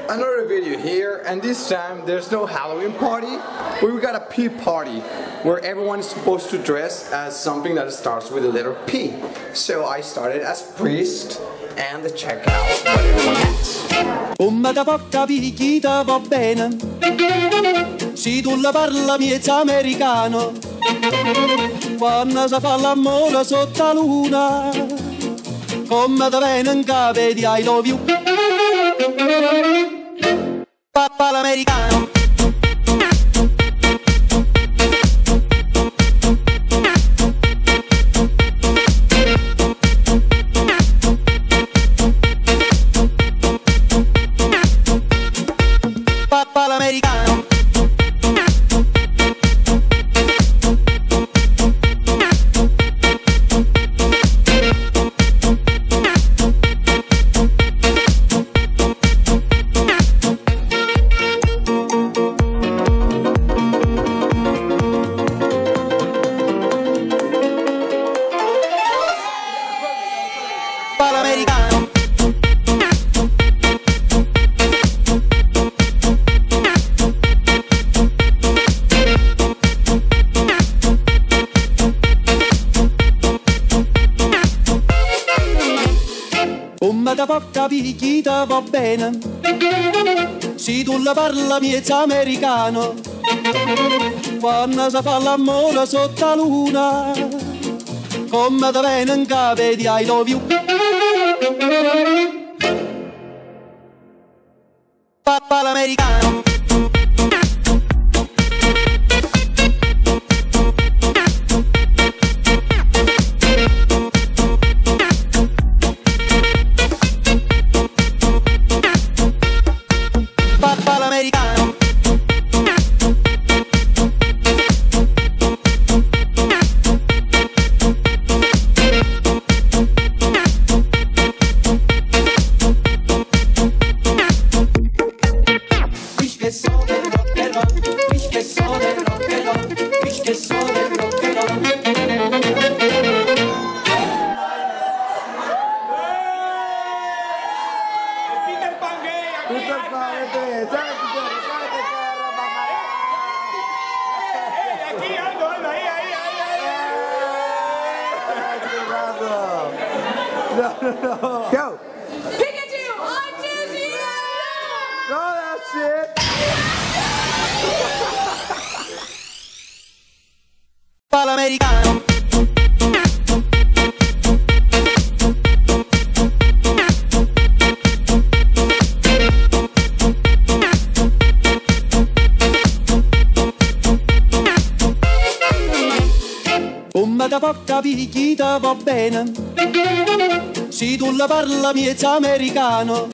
Another video here, and this time there's no Halloween party, but we got a P party where everyone is supposed to dress as something that starts with the letter P. So I started as priest and check out what everyone is. Come da porca picchita va bene, se tu la parla miezza americano, quando si fa l'amore sotto la luna, come da bene in capo di I love you. Papà l'americano. Papà l'americano. L'americano. Come da porca picchita va bene, se tu la parla miezza americano, quando si fa l'amore sotto la luna, come da bene in capo di I love you. Papà l'americano. Papà l'americano. No. Go! Pikachu! I choose you! No, that's it! Papà l'americano. Come da porca picchita va bene, se tu la parla miezza americano.